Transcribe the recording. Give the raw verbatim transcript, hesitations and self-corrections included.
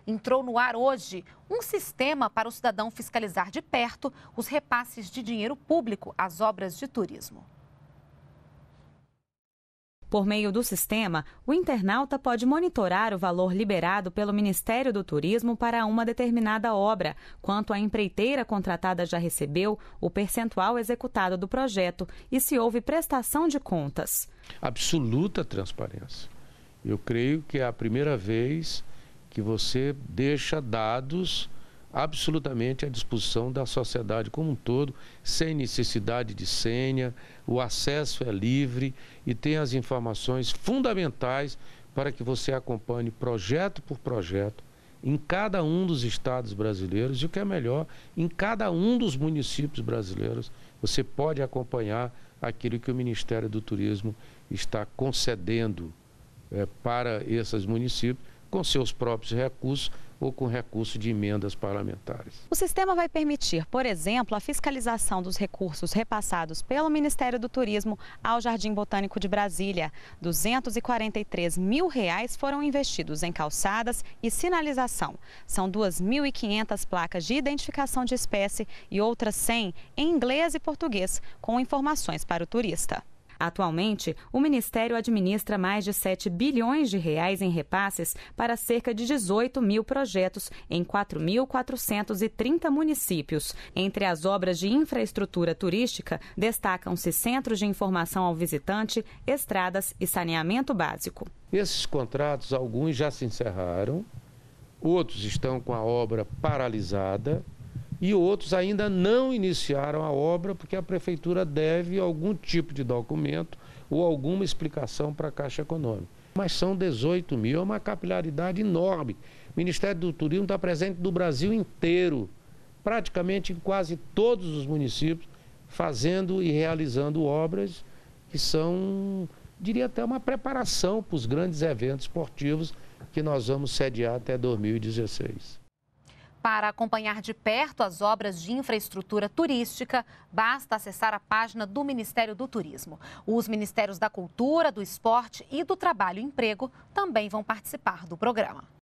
entrou no ar hoje um sistema para o cidadão fiscalizar de perto os repasses de dinheiro público às obras de turismo. Por meio do sistema, o internauta pode monitorar o valor liberado pelo Ministério do Turismo para uma determinada obra, quanto a empreiteira contratada já recebeu, o percentual executado do projeto e se houve prestação de contas. Absoluta transparência. Eu creio que é a primeira vez que você deixa dados absolutamente à disposição da sociedade como um todo, sem necessidade de senha, o acesso é livre e tem as informações fundamentais para que você acompanhe projeto por projeto em cada um dos estados brasileiros e, o que é melhor, em cada um dos municípios brasileiros, você pode acompanhar aquilo que o Ministério do Turismo está concedendo é, para esses municípios com seus próprios recursos ou com recurso de emendas parlamentares. O sistema vai permitir, por exemplo, a fiscalização dos recursos repassados pelo Ministério do Turismo ao Jardim Botânico de Brasília. duzentos e quarenta e três mil reais foram investidos em calçadas e sinalização. São duas mil e quinhentas placas de identificação de espécie e outras cem em inglês e português, com informações para o turista. Atualmente, o Ministério administra mais de sete bilhões de reais em repasses para cerca de dezoito mil projetos em quatro mil quatrocentos e trinta municípios. Entre as obras de infraestrutura turística, destacam-se centros de informação ao visitante, estradas e saneamento básico. Esses contratos, alguns já se encerraram, outros estão com a obra paralisada, e outros ainda não iniciaram a obra porque a Prefeitura deve algum tipo de documento ou alguma explicação para a Caixa Econômica. Mas são dezoito mil, é uma capilaridade enorme. O Ministério do Turismo está presente no Brasil inteiro, praticamente em quase todos os municípios, fazendo e realizando obras que são, diria até uma preparação para os grandes eventos esportivos que nós vamos sediar até dois mil e dezesseis. Para acompanhar de perto as obras de infraestrutura turística, basta acessar a página do Ministério do Turismo. Os Ministérios da Cultura, do Esporte e do Trabalho e Emprego também vão participar do programa.